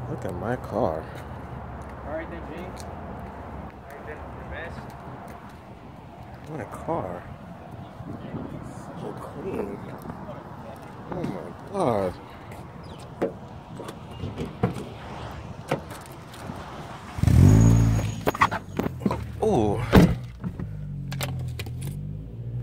Look at my car. Alright then, G. Alright then, your best. My car. So clean. Oh my god. Oh.